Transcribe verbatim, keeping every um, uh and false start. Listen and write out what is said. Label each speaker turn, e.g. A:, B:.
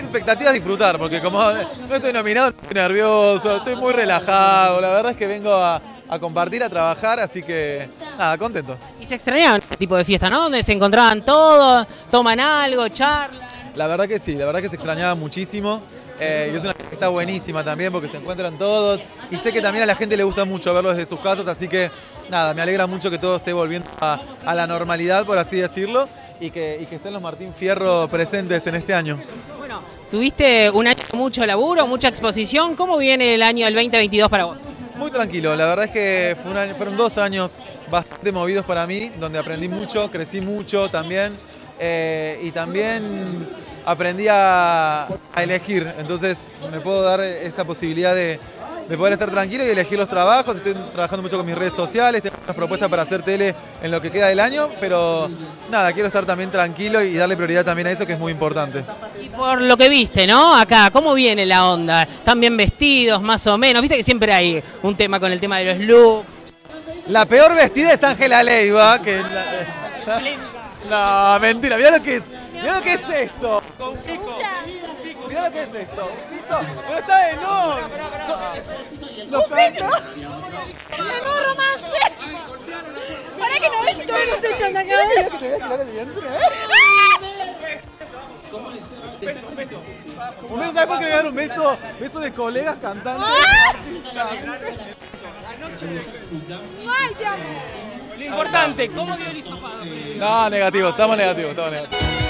A: expectativa es disfrutar, porque como no estoy nominado, no estoy nervioso, estoy muy relajado. La verdad es que vengo a, a compartir, a trabajar, así que nada, contento.
B: Y se extrañaban este tipo de fiesta, ¿no? Donde se encontraban todos, toman algo, charlan.
A: La verdad que sí, la verdad que se extrañaba muchísimo. Eh, y es una fiesta que está buenísima también porque se encuentran todos. Y sé que también a la gente le gusta mucho verlo desde sus casas, así que nada, me alegra mucho que todo esté volviendo a, a la normalidad, por así decirlo, y que, y que estén los Martín Fierro presentes en este año.
B: Bueno, tuviste un año de mucho laburo, mucha exposición. ¿Cómo viene el año del veinte veintidós para vos?
A: Muy tranquilo, la verdad es que fue un año, fueron dos años bastante movidos para mí, donde aprendí mucho, crecí mucho también, eh, y también aprendí a, a elegir, entonces me puedo dar esa posibilidad de, de poder estar tranquilo y elegir los trabajos. Estoy trabajando mucho con mis redes sociales, tengo unas propuestas para hacer tele en lo que queda del año, pero nada, quiero estar también tranquilo y darle prioridad también a eso, que es muy importante.
B: Y por lo que viste, ¿no? Acá, ¿cómo viene la onda? ¿Están bien vestidos, más o menos? Viste que siempre hay un tema con el tema de los looks.
A: La peor vestida es Ángela Leiva, que... La, la, no, mentira, mirá lo que es. Mirá lo que es esto. Con pico. Mirá lo que es esto. Un pito. Pero está de no. ¿Lo canta?
C: ¡El nuevo romance! ¿Para que no ves si todavía nos echan de acá?
A: ¿Mirá que te voy a tirar el vientre? Un beso, ¿sabes por qué me voy a dar un beso? Beso de colegas cantando.
C: ¡Ay, te amo!
B: Lo importante, ¿cómo dio el hisopado?
A: No, negativo, estamos negativos, estamos negativos.